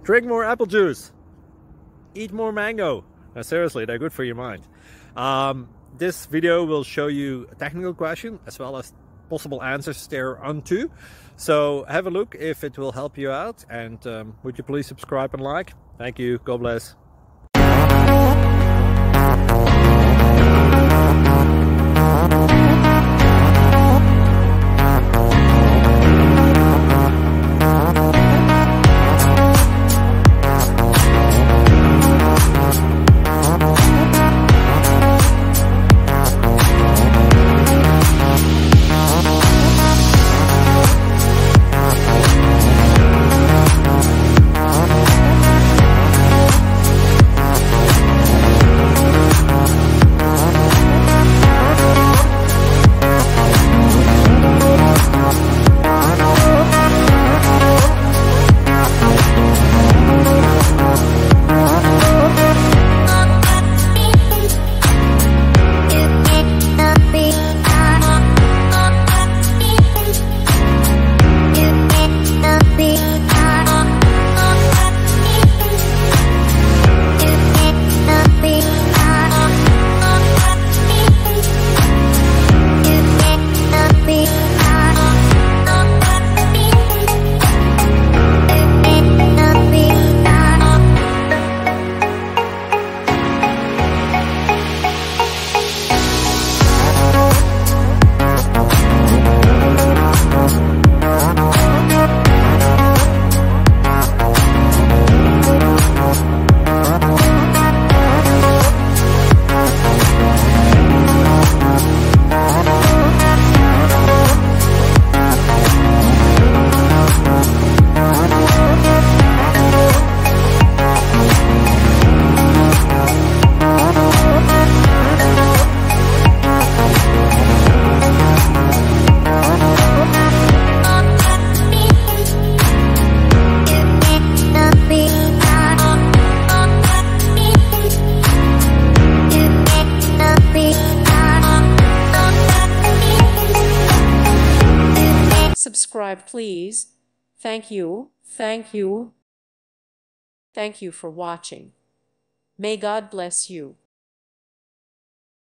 Drink more apple juice. Eat more mango. Now, seriously, they're good for your mind. This video will show you a technical question as well as possible answers thereunto. So have a look if it will help you out, and would you please subscribe and like? Thank you. God bless. Subscribe, please. Thank you. Thank you. Thank you for watching. May God bless you.